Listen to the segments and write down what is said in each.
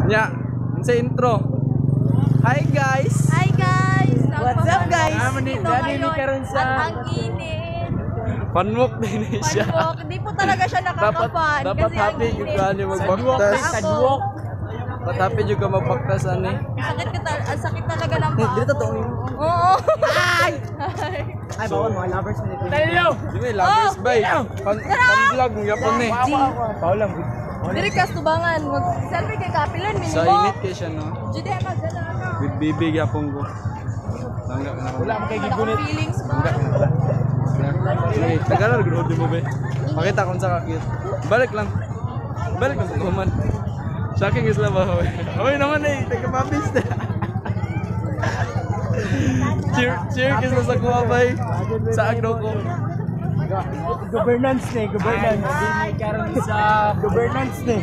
Nya, sa intro. Hi guys. Hi guys. What's up guys? Dali ni karon sa ang init. Panwalk din siya. Panwalk, hindi po talaga siya nakaka-fun dapat kasi happy ang yung init. kanya magbaktas. Kadwalk. Dapat happy juga magbaktas ani. Ang sakit talaga ng paa. Dito to. Oo. Ay, bawal mga lovers na dito. Di ba lovers bay? Pan-vlog mo yapon ni. Bawal lang. Diri kas tubangan, mag-selfie kay kapilan minimo. Sa init kay siya no. Jude magdala na. With bibig yapon ko. Langga na. Wala mo kay Wala gigunit. akong feelings ba? Tagalar gud mo be. Makita kung sa kakit. Balik lang. Balik lang kuman. Shocking is love hoy. Hoy naman eh, taga mabis na. Cheer kisa sa kuha bay. Sa agdo ko. Governance ni, governance. Hindi karon sa governance ni.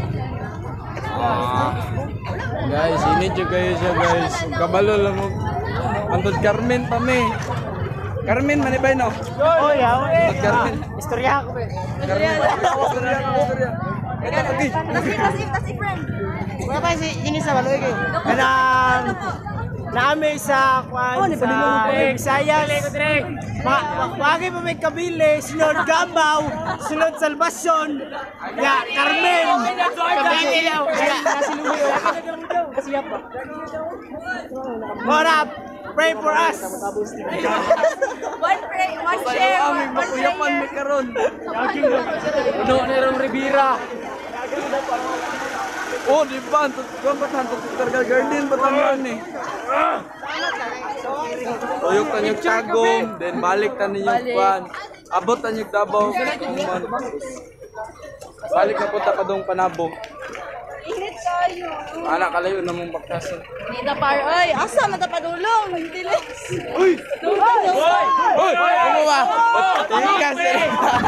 Guys, init yung kayo siya guys. Kabalo lang mo. Antod Carmen pa me. Carmen manibay no? Oh, yaw. Antod Carmen. Istorya ko be. Carmen. Istorya. Tas friend. Wala pa si ini sa baloy kay. Kanang naami sa kwan sa Bisayas. Wagi pa may kabili, sunod Gambaw, sunod Salvacion, ya Carmen. Kabili daw. Ora, pray for us. One share, Aming one makuyapan mi prayer. karon. Uno ni Rom Rivera. Oh, di ba? Dapat hantot Targal Garden Batangan ni. Tuyok tanyog Tagum, then balik tanyog Kwan. Abot tanyog Davao. Balik na punta pa dong Panabo. Init tayo. Anak kalayo na mong baktasan. Nita par, oy, asa man ta padulong, nagtilis. Uy! Uy! Ano ba? Tikas eh.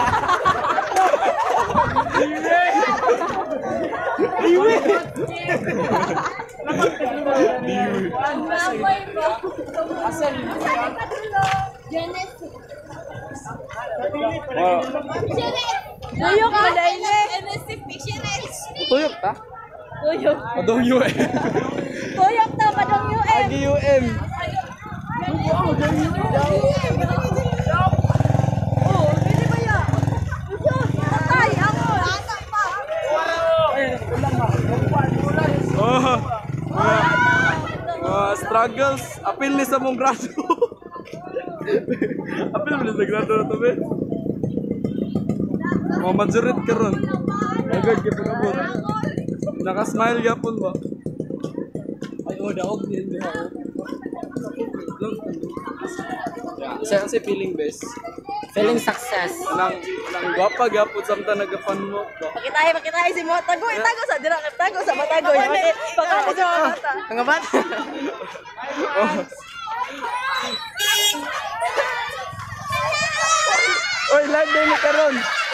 Diwi! Lamay ba? Asa ni padulong? Genesis. Tuyok mo dahil Genesis Fictionals. Tuyok ta? Tuyok. Padong UM. Tuyok ta, padong UN. Agi UM. Oh, pwede ba yan? Tatay, ako. Asak pa. Struggles. Apil ni sa mong grado. Apil mo ni sa grado na to be. Mga majorit ka ron. Agad ka pinabot. Nakasmile yapon ba? Ay, oh, daog din. Saan si feeling best? Feeling success. Nang gwapa gapon samta nagapan mo. Pakitahe si mo. Tago sa dira, tago sa matago. Pakako sa mga bata. Ang abat. Oy, live din ni karon.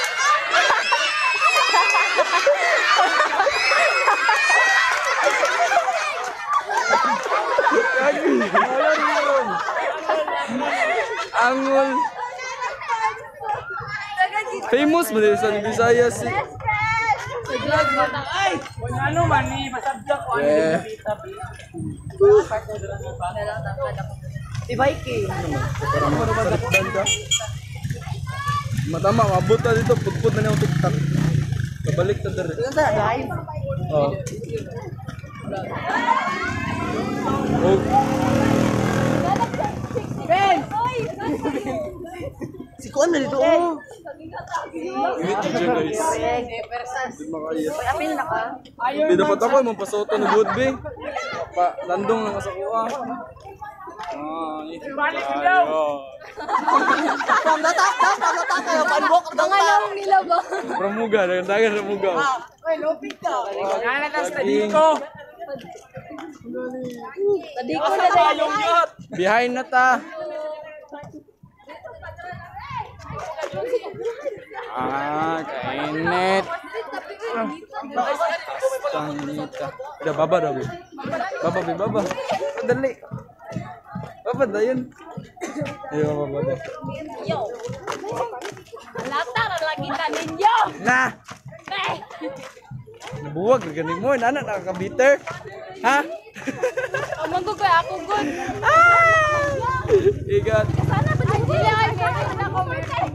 Angol. Famous mo din sa Visayas. Vlog mo na. Ay! Ano man ni masabdak ko Yeah. Tibay ki. Matama, mabot na dito. Putput na niya ang TikTok. Kabalik na dali. Live. Oh. Oh. Ben! Si Kuan na dito. Oh. Init dyan guys. Di makaya. Apil na ka. Di dapat ako, mampasoto na good be. Landong lang sa kuha. Ayo. Tama kayo panbok ang Pangalawang nila ba? Pramuga, dagan sa muga. Ay, lupit ka. Ngana tas Dito. Tadi ko na dahil. Behind na ta. Kainit. Tanita. Udah baba dah, Bu. Baba. Dali. Baba dah yun. Ayo baba dah. Yo! Latar lagi ka ninyo! Nah. Eh! buwag ganing mo nana nakaka-bitter. Ha? Amang ko kaya ako good. Igat. Sana ba dili ay na ko.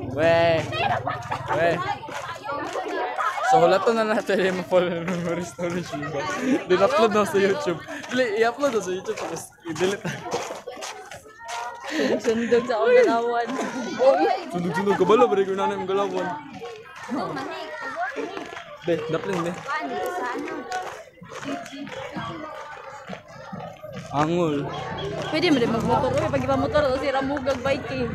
We. So hulato na natin yung follow ng story Shiba. Din-upload na sa YouTube. I-upload na sa YouTube tapos i-delete na. Sundog sa akong galawan. Sundog-sundog ka bala, bari ko na namin galawan. Be, daplin be. Angol. Pwede mo rin magmotor. Uy, pag ipamotor, si Ramugag bike eh.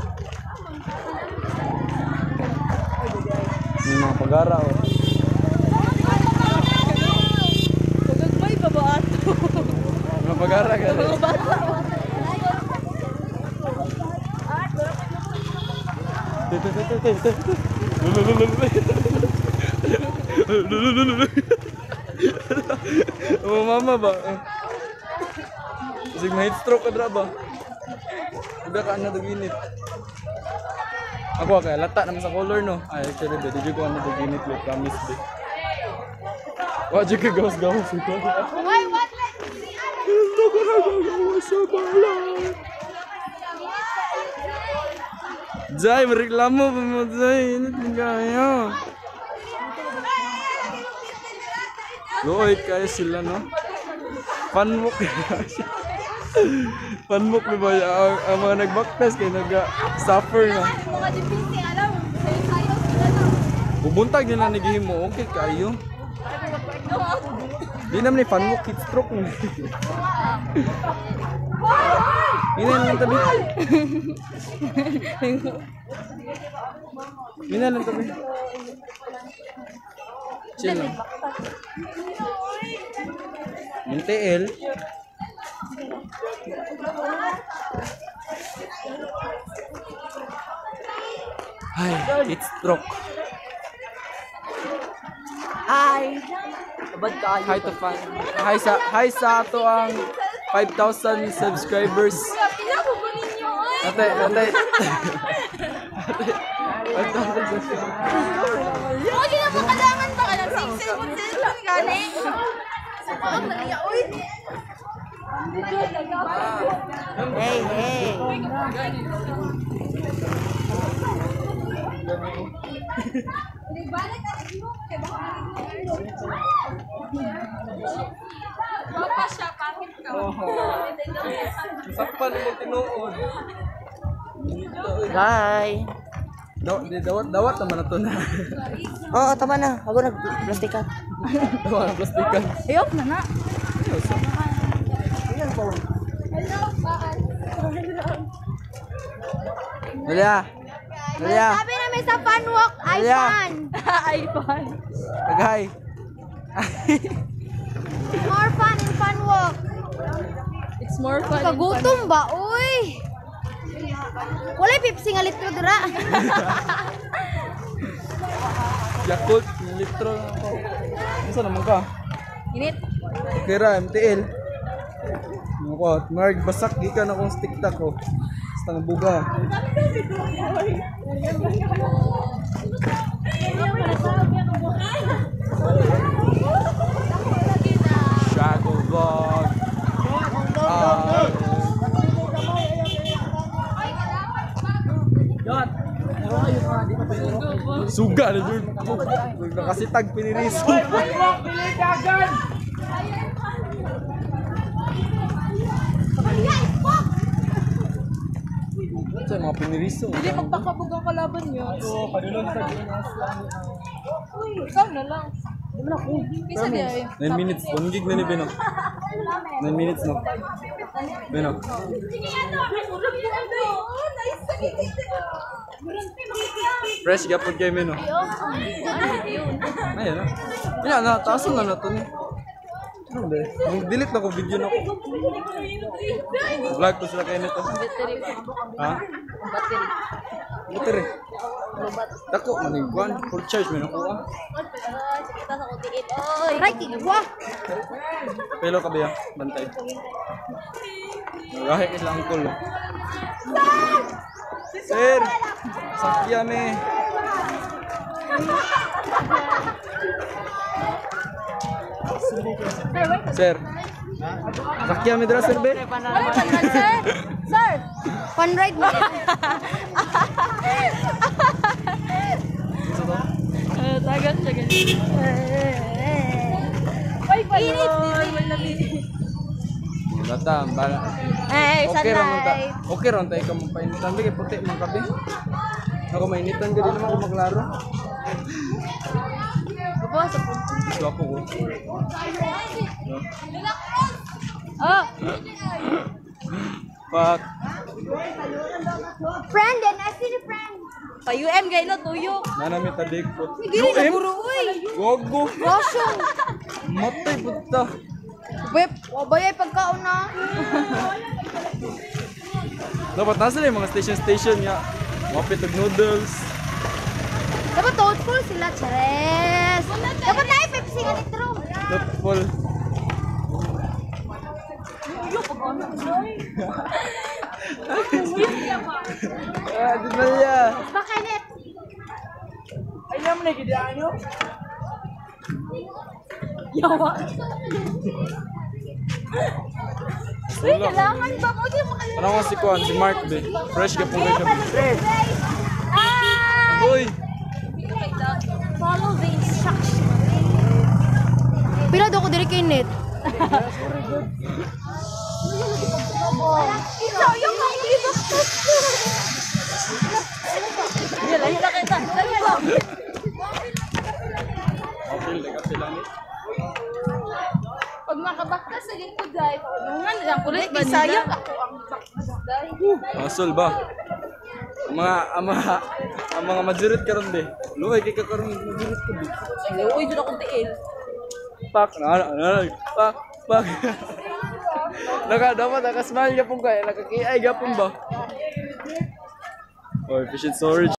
May mga pag-ara oh. Mugag bike pa ba ato? Mga pag-ara ka rin. Mga bata. Oh, mama ba? Kasi may heat stroke ka dra ba? Udah ka na daginit. Ako kaya lata naman sa color no. Ay actually ba, di ko ano daginit like promise be. Wa jud ka gawas-gawas ito. Why, what? Ito ko na gawas sa balay. Jai, mereklamo pa mo Jai. Init mo kaya. Loy, kaya sila no. Panmok. Panmok na ba ang mga nag-backtest kayo nag-suffer na. Bubuntag nila nagihimo, okay kayo. Di naman ni panmok, heat stroke na. Ina lang tabi. Ina lang tabi. Chill lang. MTL. Ay, heat stroke. Hi. Abad kayo. Hi to fan. Hi sa ato ang 5,000 subscribers. Ate. 5,000 subscribers. Huwag na mo kailangan ba ka ng cellphone gani? Huwag na niya, uy. Hey. Baka siya, pangit ka. Sakpan mo tinuod. Hi. Dawat naman na to na. Oo, tama na. Ako nag-plastikan. Dawat na plastikan. Ayok na na. Nalia. Sabi namin sa fun walk, Nalia. iPhone. Tagay. More fun in fun walk. It's more fun. Kagutom ba, uy? Walay Pepsi nga litro dira. Yakult, litro na ako. Ano naman ka? Init. Kira, MTL. Ako, marag basak gikan akong stick tack ko. Basta nga buga. Shadow vlog. Suga na yun. Nakasitag piniriso. Sa mga piniriso. Hindi magpakabog ang kalaban niyo. Oo, kanilon sa Ginas lang. Uy, ikaw na lang. Di mo na ko. Kisa di ay. 9 minutes. 1 gig na ni Beno. 9 minutes no. Beno. Fresh gapon kay Beno. Ayun na. Kaya na, taasan na nato ni. Ano ba? Delete na ko video na ko. Vlog ko sila kayo nito. Ha? Battery. Battery. Dako, maniguan. Full charge mo na ko ah. Right, tigwa. Pelo ka ba yan? Bantay. Kahit isang angkol. Sir! Sakyan eh. Sir. Sakya mi dira sir be. Wala pa man, sir. Sir. Fun ride mo. Tagal siya ganyan. Ay, Bata, bala. Okay ron ta. Okay ron tayo ka magpainitan kay puti man kape. Ako mainitan ka din naman ako maglaro. So ako ko. Oh, Pak. Friend, and I see the friend. pa-UM gay no tuyo. Nanami tadig po. Gini na guru, uy. Gogo. Rosyo. Matay puta. Wep, wabayay pagkaon na. Dapat nasa yung mga station nga. Mapit og noodles. Dapat thoughtful sila, Chares. Dapat na Pepsi nga litro. Thoughtful. Di ba niya? Bakanit. Yawa. Uy, kailangan ba mo? Di mo kailangan. Ano nga si Kwan? Si Mark be. Fresh ka po kayo. Ah! Uy! Follow the instruction. Pila daw ko diri kay net. Ikaw yung mag-ibak to. Dila kita kita. Dali ko. Okay, lekat sila ni. Pag makabakta sa lingkod dai, nungan lang kulit ba sayang ako ang bakta. Masol ba? Ang mga majurit karon be. Luay kay ka karon majurit ka be. Uy, dito akong tiil. Pak pak. Dapat nakasmile ka pong kaya, nakakiay ka pong ba? Oh, efficient storage.